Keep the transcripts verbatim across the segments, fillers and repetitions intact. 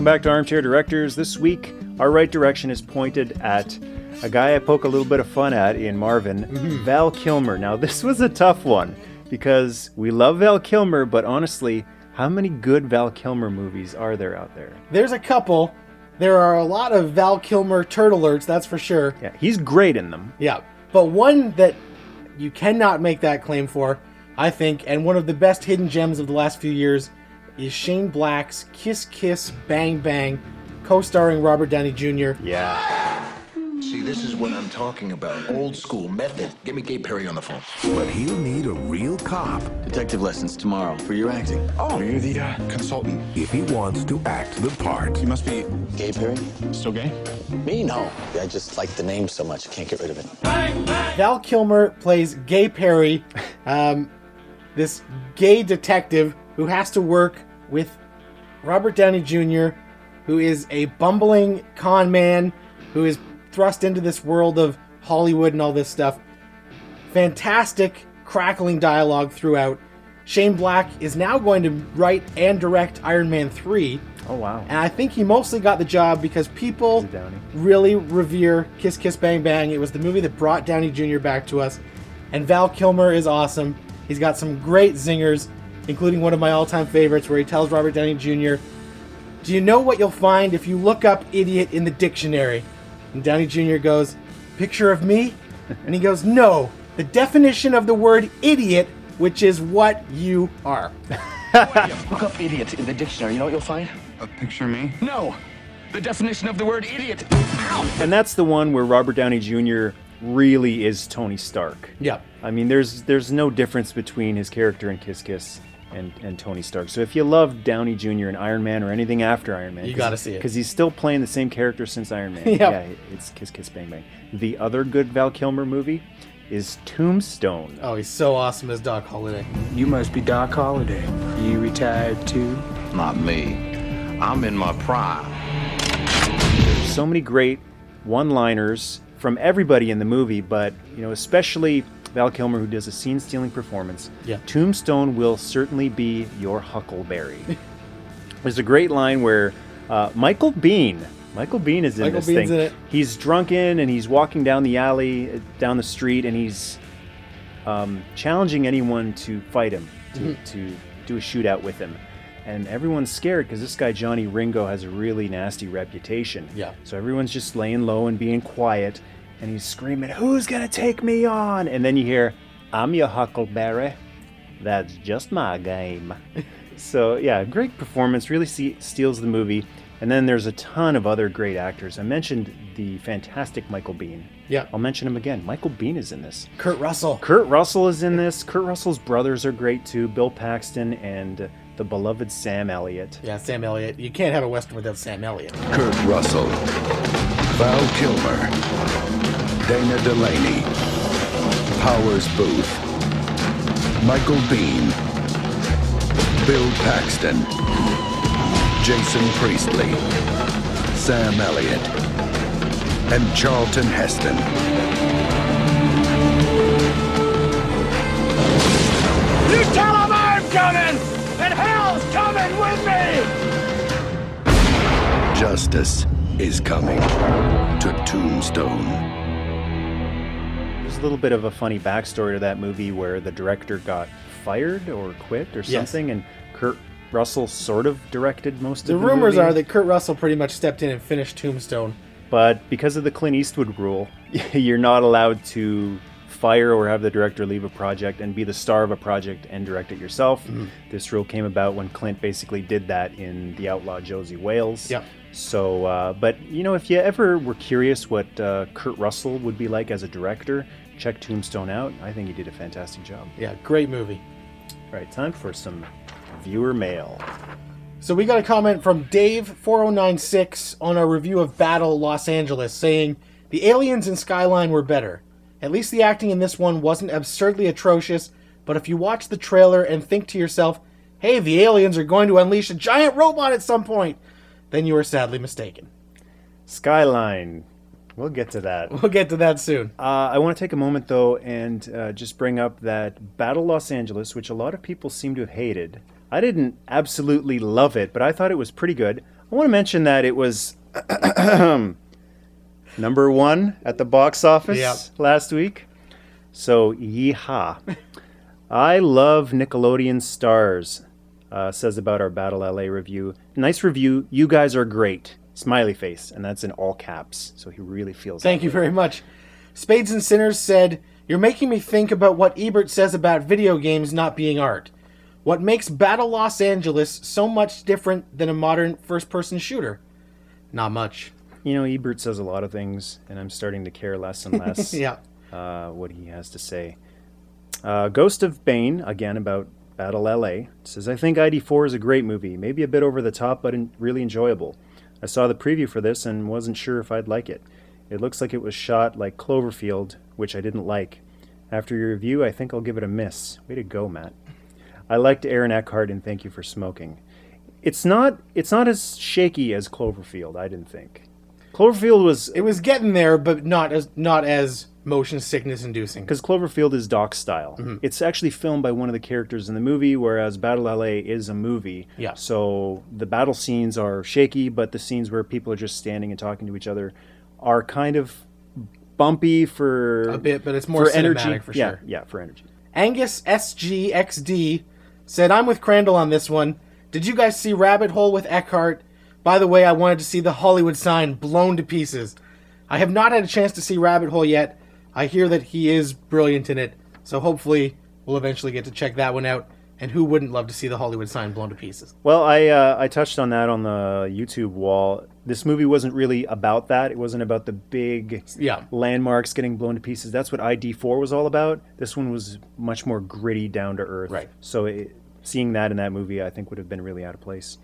back to Armchair Directors. This week, our right direction is pointed at a guy I poke a little bit of fun at in Marvin, mm-hmm. Val Kilmer. Now, this was a tough one because we love Val Kilmer, but honestly, how many good Val Kilmer movies are there out there? There's a couple. There are a lot of Val Kilmer turtle alerts, that's for sure. Yeah, he's great in them. Yeah, but one that you cannot make that claim for, I think, and one of the best hidden gems of the last few years is Shane Black's Kiss Kiss Bang Bang, co-starring Robert Downey Junior Yeah. See, this is what I'm talking about. Old school method. Get me Gay Perry on the phone. But he'll need a real cop. Detective lessons tomorrow for your acting. Oh, you're the uh, consultant. If he wants to act the part. You must be Gay Perry? Still gay? Me? No. I just like the name so much I can't get rid of it. Val Kilmer plays Gay Perry, um, this gay detective who has to work with Robert Downey Junior, who is a bumbling con man who is thrust into this world of Hollywood and all this stuff. Fantastic, crackling dialogue throughout. Shane Black is now going to write and direct Iron Man three. Oh, wow. And I think he mostly got the job because people really revere Kiss Kiss Bang Bang. It was the movie that brought Downey Junior back to us. And Val Kilmer is awesome. He's got some great zingers, including one of my all-time favorites where he tells Robert Downey Junior, "Do you know what you'll find if you look up idiot in the dictionary?" And Downey Junior goes, "Picture of me?" And he goes, "No, the definition of the word idiot, which is what you are." Look up idiot in the dictionary. You know what you'll find? A picture of me? No, the definition of the word idiot. Ow! And that's the one where Robert Downey Junior really is Tony Stark. Yeah. I mean, there's there's no difference between his character in Kiss Kiss and, and Tony Stark. So if you love Downey Junior and Iron Man or anything after Iron Man, you gotta see it. Because he's still playing the same character since Iron Man. Yep. Yeah, it's Kiss Kiss Bang Bang. The other good Val Kilmer movie is Tombstone. Oh, he's so awesome as Doc Holliday. You must be Doc Holliday. You retired too? Not me. I'm in my prime. So many great one-liners from everybody in the movie, but you know, especially Val Kilmer, who does a scene-stealing performance. Yeah. Tombstone will certainly be your Huckleberry. There's a great line where uh, Michael Biehn, Michael Biehn is in Michael this Bihn's thing. in it. He's drunken and he's walking down the alley, down the street, and he's um, challenging anyone to fight him, to, mm-hmm. to do a shootout with him. And everyone's scared because this guy, Johnny Ringo, has a really nasty reputation. Yeah. So everyone's just laying low and being quiet. And he's screaming, "Who's going to take me on?" And then you hear, "I'm your Huckleberry. That's just my game." So, yeah, great performance. Really see, steals the movie. And then there's a ton of other great actors. I mentioned the fantastic Michael Biehn. Yeah. I'll mention him again. Michael Biehn is in this. Kurt Russell. Kurt Russell is in this. Kurt Russell's brothers are great, too. Bill Paxton and the beloved Sam Elliott. Yeah, Sam Elliott. You can't have a Western without Sam Elliott. Kurt Russell, Val Kilmer, Dana Delaney, Powers Booth, Michael Biehn, Bill Paxton, Jason Priestley, Sam Elliott, and Charlton Heston. You tell him I'm coming, and hell's coming with me! Justice is coming to Tombstone. There's a little bit of a funny backstory to that movie where the director got fired or quit or something, yes. and Kurt Russell sort of directed most the of the rumors movie. are that Kurt Russell pretty much stepped in and finished Tombstone. But because of the Clint Eastwood rule, you're not allowed to fire or have the director leave a project and be the star of a project and direct it yourself. Mm-hmm. This rule came about when Clint basically did that in The Outlaw Josie Wales. Yep. So, uh, but you know, if you ever were curious what uh, Kurt Russell would be like as a director, check Tombstone out. I think he did a fantastic job. Yeah, great movie. All right, time for some viewer mail. So we got a comment from Dave four oh nine six on our review of Battle Los Angeles saying, "The aliens in Skyline were better. At least the acting in this one wasn't absurdly atrocious, but if you watch the trailer and think to yourself, hey, the aliens are going to unleash a giant robot at some point, then you are sadly mistaken." Skyline. We'll get to that. We'll get to that soon. Uh, I want to take a moment, though, and uh, just bring up that Battle Los Angeles, which a lot of people seem to have hated. I didn't absolutely love it, but I thought it was pretty good. I want to mention that it was number one at the box office Yep. last week. So, yeehaw. I love Nickelodeon stars, uh, says about our Battle L A review. Nice review. You guys are great. Smiley face. And that's in all caps. So he really feels Thank that you way. very much. Spades and Sinners said, "You're making me think about what Ebert says about video games not being art. What makes Battle Los Angeles so much different than a modern first-person shooter? Not much." You know, Ebert says a lot of things, and I'm starting to care less and less Yeah. uh, what he has to say. Uh, Ghost of Bane, again about Battle L A, says, I think I D four is a great movie, maybe a bit over the top, but in, really enjoyable. I saw the preview for this and wasn't sure if I'd like it. It looks like it was shot like Cloverfield, which I didn't like. After your review, I think I'll give it a miss. Way to go, Matt. I liked Aaron Eckhart, and thank you for smoking. It's not it's not as shaky as Cloverfield, I didn't think. Cloverfield was... It was getting there, but not as not as motion sickness inducing. Because Cloverfield is doc style. Mm-hmm. It's actually filmed by one of the characters in the movie, whereas Battle L A is a movie. Yeah. So the battle scenes are shaky, but the scenes where people are just standing and talking to each other are kind of bumpy for... A bit, but it's more for cinematic energy. for yeah, sure. Yeah, for energy. Angus S G X D said, "I'm with Crandall on this one. Did you guys see Rabbit Hole with Eckhart? By the way, I wanted to see the Hollywood sign blown to pieces. I have not had a chance to see Rabbit Hole yet. I hear that he is brilliant in it, so hopefully we'll eventually get to check that one out. And who wouldn't love to see the Hollywood sign blown to pieces?" Well, I uh, I touched on that on the YouTube wall. This movie wasn't really about that. It wasn't about the big yeah. landmarks getting blown to pieces. That's what I D four was all about. This one was much more gritty, down to earth. Right. So it, seeing that in that movie, I think would have been really out of place.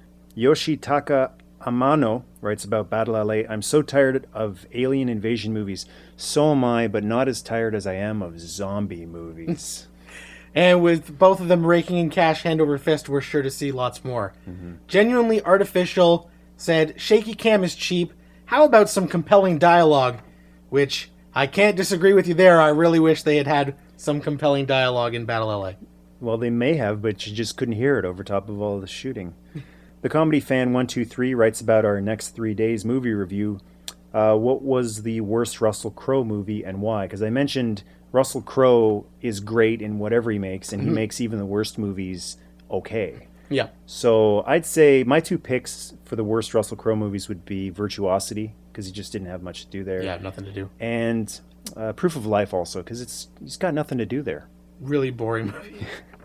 Yoshitaka Amano writes about Battle L A. I'm so tired of alien invasion movies. So am I, but not as tired as I am of zombie movies. And with both of them raking in cash hand over fist, we're sure to see lots more. Mm-hmm. Genuinely Artificial said, "Shaky cam is cheap. How about some compelling dialogue?" Which, I can't disagree with you there. I really wish they had had some compelling dialogue in Battle L A. Well, they may have, but you just couldn't hear it over top of all the shooting. The Comedy Fan one two three writes about our next three days movie review. Uh, what was the worst Russell Crowe movie and why? Because I mentioned Russell Crowe is great in whatever he makes, and he mm-hmm. makes even the worst movies okay. Yeah. So I'd say my two picks for the worst Russell Crowe movies would be Virtuosity, because he just didn't have much to do there. Yeah, nothing to do. And uh, Proof of Life also, because it's he's got nothing to do there. Really boring movie.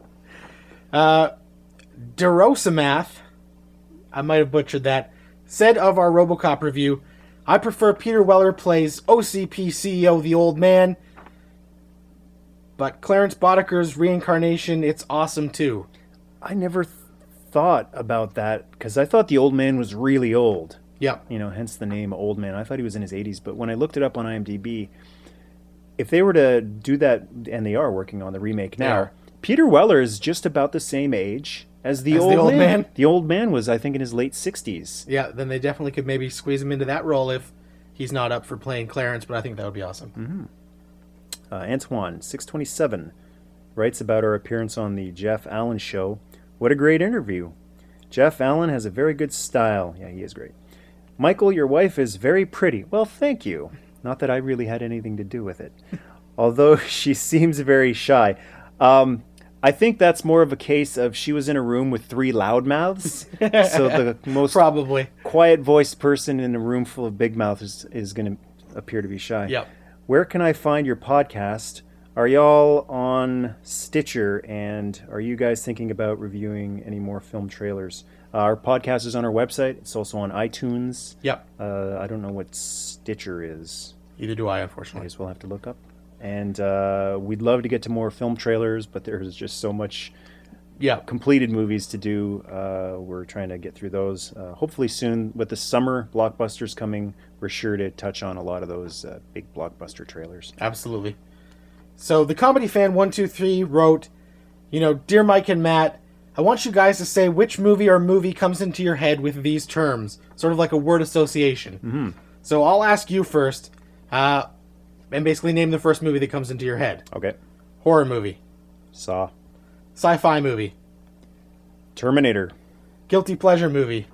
uh, Derosamath, I might have butchered that, said of our RoboCop review, "I prefer Peter Weller plays O C P C E O the Old Man, but Clarence Boddicker's reincarnation, it's awesome too." I never th- thought about that, because I thought the old man was really old. Yeah. You know, hence the name Old Man. I thought he was in his eighties, but when I looked it up on IMDb, if they were to do that, and they are working on the remake now, yeah. Peter Weller is just about the same age as the, as old, the old man. man. The old man was, I think, in his late sixties. Yeah, then they definitely could maybe squeeze him into that role if he's not up for playing Clarence, but I think that would be awesome. Mm-hmm. Uh, Antoine, six twenty-seven, writes about our appearance on the Jeff Allen Show. What a great interview. Jeff Allen has a very good style. Yeah, he is great. Michael, your wife is very pretty. Well, thank you. Not that I really had anything to do with it. Although she seems very shy. Um, I think that's more of a case of she was in a room with three loudmouths. So the most probably quiet-voiced person in a room full of big mouths is, is going to appear to be shy. Yep. Where can I find your podcast? Are y'all on Stitcher, and are you guys thinking about reviewing any more film trailers? Uh, our podcast is on our website. It's also on iTunes. Yep. Uh, I don't know what Stitcher is. Either do I, unfortunately. I guess we'll have to look up. And uh, we'd love to get to more film trailers, but there's just so much yeah. completed movies to do. Uh, we're trying to get through those. Uh, hopefully soon, with the summer blockbusters coming, we're sure to touch on a lot of those uh, big blockbuster trailers. Absolutely. So the Comedy Fan one two three wrote, you know, "Dear Mike and Matt, I want you guys to say which movie or movie comes into your head with these terms, sort of like a word association. Mm-hmm. So I'll ask you first, uh, and basically name the first movie that comes into your head. Okay. Horror movie. Saw. Sci-fi movie. Terminator. Guilty pleasure movie.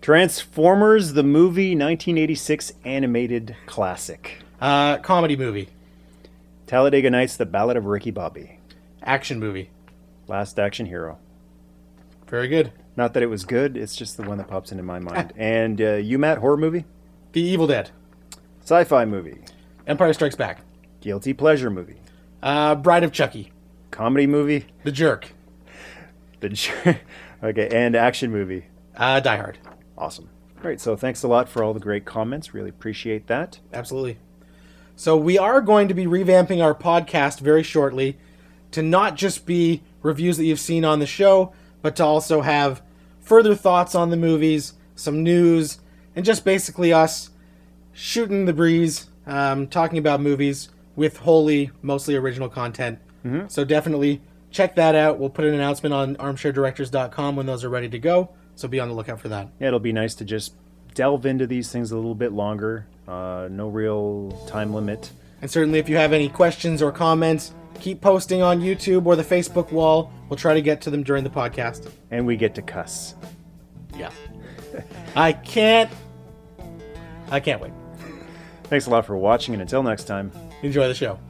Transformers, the movie, nineteen eighty-six animated classic. Uh, comedy movie. Talladega Nights, The Ballad of Ricky Bobby. Action movie. Last Action Hero. Very good. Not that it was good, it's just the one that pops into my mind. And uh, you, Matt, horror movie? The Evil Dead. Sci-fi movie. Empire Strikes Back. Guilty pleasure movie. Uh, Bride of Chucky. Comedy movie. The Jerk. The Jerk. Okay, and action movie. Uh, Die Hard. Awesome. Great, so thanks a lot for all the great comments. Really appreciate that. Absolutely. So we are going to be revamping our podcast very shortly to not just be reviews that you've seen on the show, but to also have further thoughts on the movies, some news, and just basically us shooting the breeze, um, talking about movies with wholly, mostly original content. Mm-hmm. So definitely check that out. We'll put an announcement on armchair directors dot com when those are ready to go. So be on the lookout for that. Yeah, it'll be nice to just delve into these things a little bit longer. Uh, no real time limit. And certainly if you have any questions or comments, keep posting on YouTube or the Facebook wall. We'll try to get to them during the podcast. And we get to cuss. Yeah. I can't... I can't wait. Thanks a lot for watching, and until next time, enjoy the show.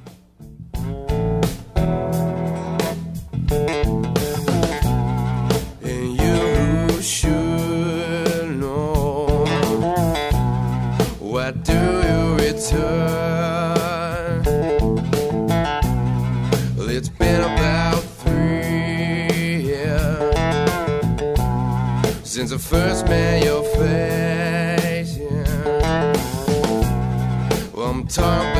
And you should know, what do you return? Well, it's been about three years since I first met your face, yeah. Well, I'm talking